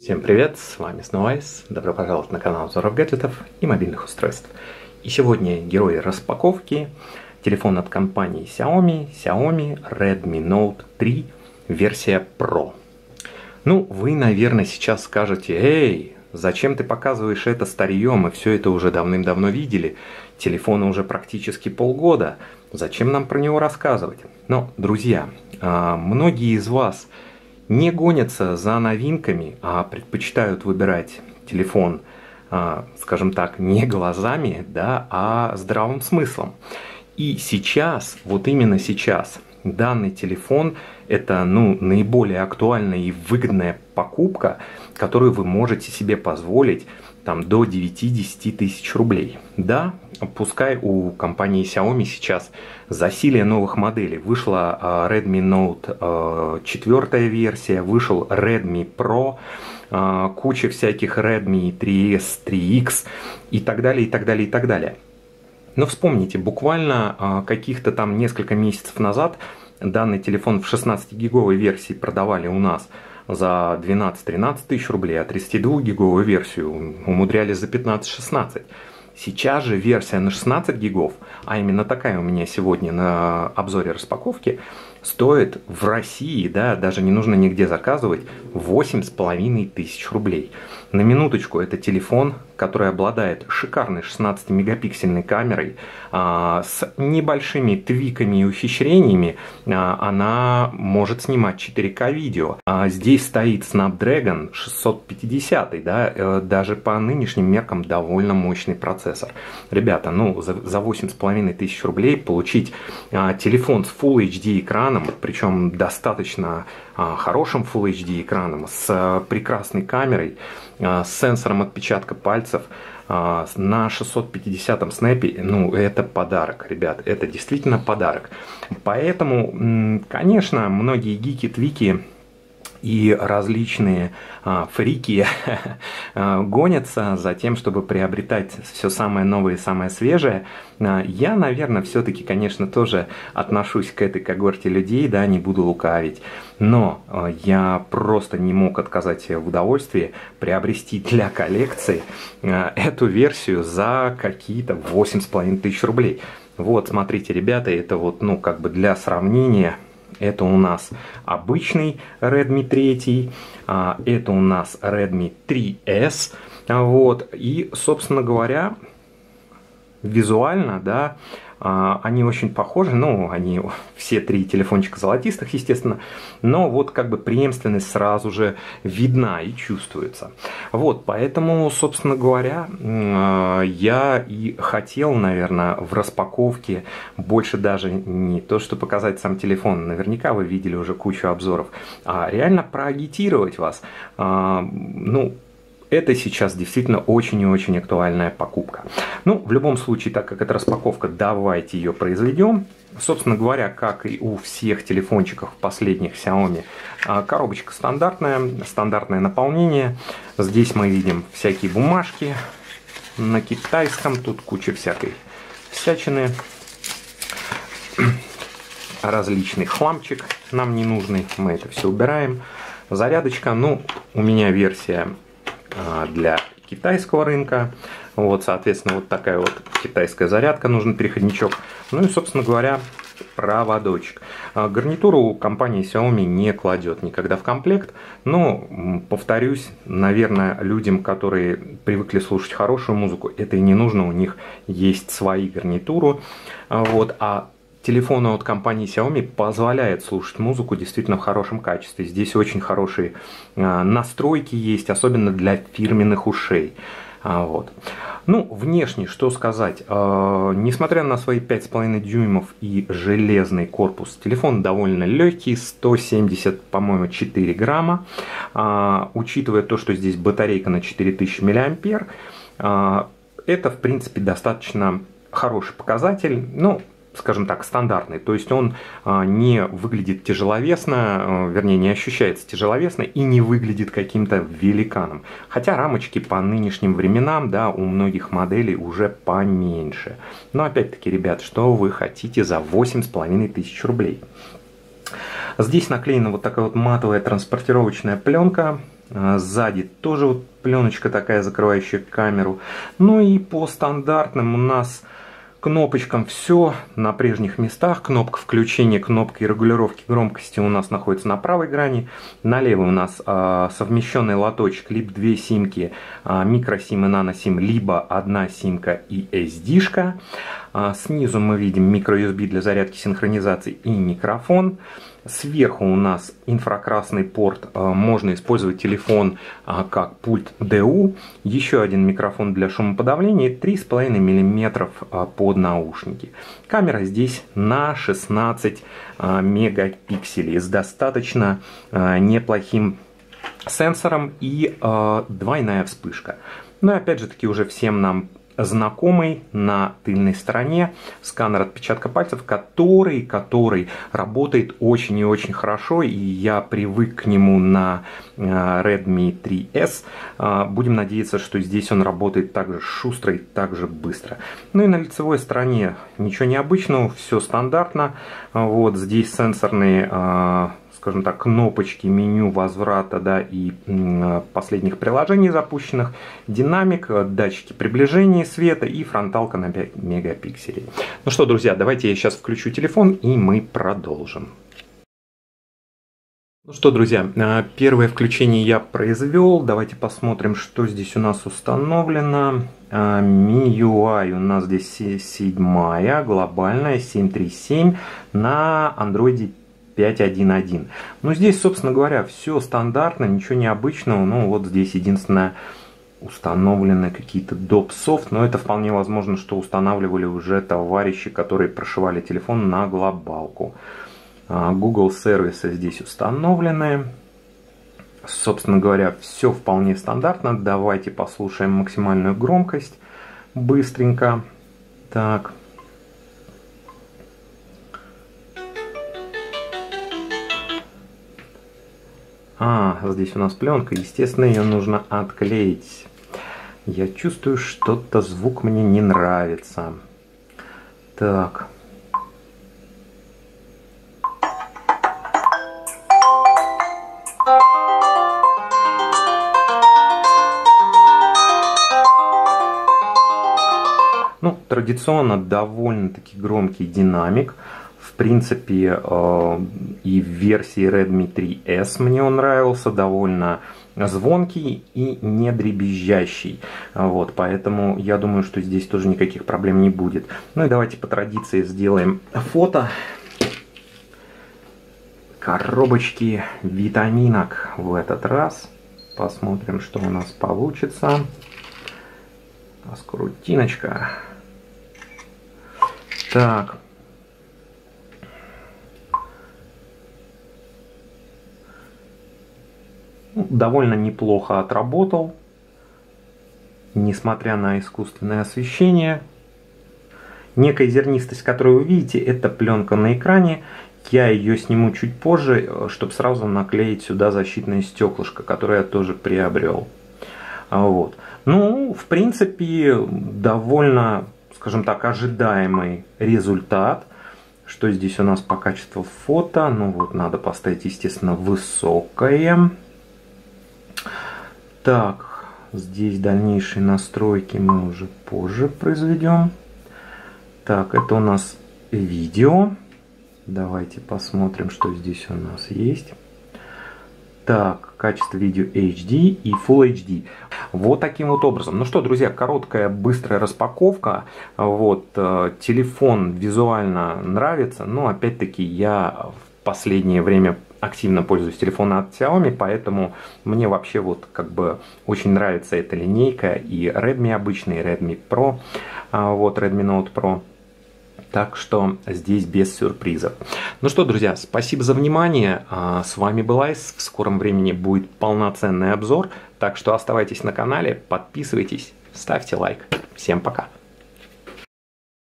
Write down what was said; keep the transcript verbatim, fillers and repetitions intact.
Всем привет, с вами снова Айс. Добро пожаловать на канал обзоров гаджетов и мобильных устройств. И сегодня герой распаковки — телефон от компании Xiaomi, Xiaomi Redmi Note три, версия Pro. Ну, вы, наверное, сейчас скажете: эй, зачем ты показываешь это старье, мы все это уже давным-давно видели, телефону уже практически полгода, зачем нам про него рассказывать? Но, друзья, многие из вас не гонятся за новинками, а предпочитают выбирать телефон, скажем так, не глазами, да, а здравым смыслом. И сейчас, вот именно сейчас, данный телефон – это ну, наиболее актуальная и выгодная покупка, которую вы можете себе позволить там, до девяти-десяти тысяч рублей. Да, пускай у компании Xiaomi сейчас засилие новых моделей. Вышла uh, Redmi Note uh, четвёртая версия, вышел Redmi Pro, uh, куча всяких Redmi три эс, три икс и так далее, и так далее, и так далее. Но вспомните, буквально uh, каких-то там несколько месяцев назад данный телефон в шестнадцатигиговой версии продавали у нас за двенадцать-тринадцать тысяч рублей, а тридцатидвухгиговую версию умудрялись за пятнадцать-шестнадцать. Сейчас же версия на шестнадцать гигов, а именно такая у меня сегодня на обзоре распаковки, стоит в России, да, даже не нужно нигде заказывать, восемь с половиной тысяч рублей. На минуточку, это телефон, который обладает шикарной шестнадцатимегапиксельной камерой, а, с небольшими твиками и ухищрениями, а, она может снимать четыре ка видео. А здесь стоит Snapdragon шестьсот пятьдесят, да, э, даже по нынешним меркам довольно мощный процессор. Ребята, ну за, за восемь с половиной тысяч рублей получить а, телефон с Full эйч ди экраном, причем достаточно а, хорошим Full эйч ди экраном, с а, прекрасной камерой, с сенсором отпечатка пальцев на шестьсот пятидесятом снэпе, ну, это подарок, ребят, это действительно подарок. Поэтому, конечно, многие гики-твики и различные а, фрики гонятся за тем, чтобы приобретать все самое новое и самое свежее. А, я, наверное, все-таки, конечно, тоже отношусь к этой когорте людей, да, не буду лукавить. Но а, я просто не мог отказать себе в удовольствии приобрести для коллекции а, эту версию за какие-то восемь с половиной тысяч рублей. Вот, смотрите, ребята, это вот, ну, как бы для сравнения. Это у нас обычный Redmi три, это у нас Redmi три эс. Вот. И, собственно говоря, визуально, да, они очень похожи. Ну, они все три телефончика золотистых, естественно. Но вот как бы преемственность сразу же видна и чувствуется. Вот, поэтому, собственно говоря, я и хотел, наверное, в распаковке больше даже не то, что показать сам телефон. Наверняка вы видели уже кучу обзоров. А реально проагитировать вас. Ну, это сейчас действительно очень и очень актуальная покупка. Ну, в любом случае, так как это распаковка, давайте ее произведем. Собственно говоря, как и у всех телефончиков последних Xiaomi, коробочка стандартная, стандартное наполнение. Здесь мы видим всякие бумажки на китайском, тут куча всякой всячины. Различный хламчик нам не нужный, мы это все убираем. Зарядочка, ну, у меня версия для китайского рынка. Вот, соответственно, вот такая вот китайская зарядка, нужен переходничок. Ну и, собственно говоря, проводочек. Гарнитуру компания Xiaomi не кладет никогда в комплект, но, повторюсь, наверное, людям, которые привыкли слушать хорошую музыку, это и не нужно, у них есть свои гарнитуры. Вот, а телефон от компании Xiaomi позволяет слушать музыку действительно в хорошем качестве. Здесь очень хорошие настройки есть, особенно для фирменных ушей. Вот. Ну, внешне, что сказать. Несмотря на свои пять с половиной дюймов и железный корпус, телефон довольно легкий, сто семьдесят, по-моему, четыре грамма. Учитывая то, что здесь батарейка на четыре тысячи миллиампер, это, в принципе, достаточно хороший показатель. Ну, скажем так, стандартный. То есть он а, не выглядит тяжеловесно, а, вернее, не ощущается тяжеловесно и не выглядит каким-то великаном. Хотя рамочки по нынешним временам, да, у многих моделей уже поменьше. Но опять-таки, ребят, что вы хотите за восемь с половиной тысяч рублей? Здесь наклеена вот такая вот матовая транспортировочная пленка. Сзади тоже вот пленочка такая, закрывающая камеру. Ну и по стандартным у нас кнопочкам все на прежних местах. Кнопка включения, кнопка регулировки громкости у нас находится на правой грани. На левой у нас а, совмещенный лоточек, либо две симки, а, микросим и наносим, либо одна симка и эс ди-шка. А, снизу мы видим микро-ю эс би для зарядки, синхронизации и микрофон. Сверху у нас инфракрасный порт, можно использовать телефон как пульт ди ю, еще один микрофон для шумоподавления, три с половиной миллиметра под наушники. Камера здесь на шестнадцать мегапикселей с достаточно неплохим сенсором и двойная вспышка. Но опять же таки уже всем нам знакомый на тыльной стороне сканер отпечатка пальцев, который, который работает очень и очень хорошо, и я привык к нему на Redmi три эс. Будем надеяться, что здесь он работает так же шустро и так же быстро. Ну и на лицевой стороне ничего необычного, все стандартно. Вот здесь сенсорные, скажем так, кнопочки меню возврата, да, и последних приложений запущенных, динамик, датчики приближения света и фронталка на пять мегапикселей. Ну что, друзья, давайте я сейчас включу телефон и мы продолжим. Ну что, друзья, первое включение я произвел. Давайте посмотрим, что здесь у нас установлено. эм ю ай у нас здесь седьмая, глобальная, семь три семь на Android пять точка один точка один. Ну, здесь, собственно говоря, все стандартно, ничего необычного. Ну, вот здесь единственное, установлены какие-то доп софт, но это вполне возможно, что устанавливали уже товарищи, которые прошивали телефон на глобалку. Google сервисы здесь установлены. Собственно говоря, все вполне стандартно. Давайте послушаем максимальную громкость быстренько. Так. А, здесь у нас пленка, естественно, ее нужно отклеить. Я чувствую, что-то звук мне не нравится. Так. Ну, традиционно довольно-таки громкий динамик. В принципе, и в версии Redmi три эс мне он нравился, довольно звонкий и не дребезжащий. Вот, поэтому я думаю, что здесь тоже никаких проблем не будет. Ну и давайте по традиции сделаем фото коробочки витаминок в этот раз. Посмотрим, что у нас получится. Скрутиночка. Так. Довольно неплохо отработал, несмотря на искусственное освещение. Некая зернистость, которую вы видите, это пленка на экране. Я ее сниму чуть позже, чтобы сразу наклеить сюда защитное стеклышко, которое я тоже приобрел. Вот. Ну, в принципе, довольно, скажем так, ожидаемый результат. Что здесь у нас по качеству фото? Ну вот, надо поставить, естественно, высокое. Так, здесь дальнейшие настройки мы уже позже произведем. Так, это у нас видео. Давайте посмотрим, что здесь у нас есть. Так, качество видео эйч ди и Full эйч ди. Вот таким вот образом. Ну что, друзья, короткая, быстрая распаковка. Вот, э, телефон визуально нравится, но опять-таки я в последнее время активно пользуюсь телефоном от Xiaomi, поэтому мне вообще вот как бы очень нравится эта линейка, и Redmi обычный, и Redmi Pro, вот Redmi Note Pro. Так что здесь без сюрпризов. Ну что, друзья, спасибо за внимание. С вами был Айс. В скором времени будет полноценный обзор. Так что оставайтесь на канале, подписывайтесь, ставьте лайк. Всем пока.